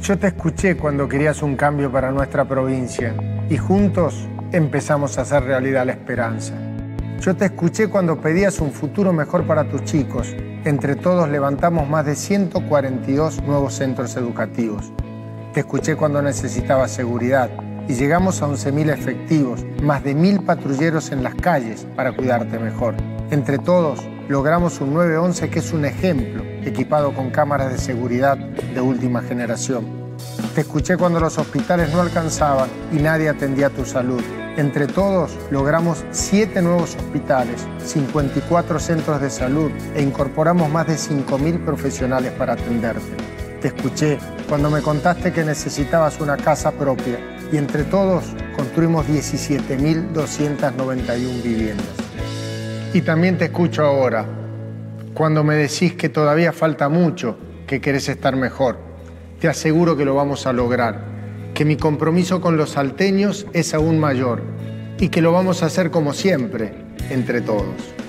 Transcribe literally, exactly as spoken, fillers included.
Yo te escuché cuando querías un cambio para nuestra provincia y juntos empezamos a hacer realidad la esperanza. Yo te escuché cuando pedías un futuro mejor para tus chicos. Entre todos levantamos más de ciento cuarenta y dos nuevos centros educativos. Te escuché cuando necesitabas seguridad y llegamos a once mil efectivos, más de mil patrulleros en las calles para cuidarte mejor. Entre todos logramos un nueve once que es un ejemplo, equipado con cámaras de seguridad de última generación. Te escuché cuando los hospitales no alcanzaban y nadie atendía tu salud. Entre todos logramos siete nuevos hospitales, cincuenta y cuatro centros de salud e incorporamos más de cinco mil profesionales para atenderte. Te escuché cuando me contaste que necesitabas una casa propia y entre todos construimos diecisiete mil doscientas noventa y una viviendas. Y también te escucho ahora, cuando me decís que todavía falta mucho, que querés estar mejor. Te aseguro que lo vamos a lograr, que mi compromiso con los salteños es aún mayor y que lo vamos a hacer como siempre, entre todos.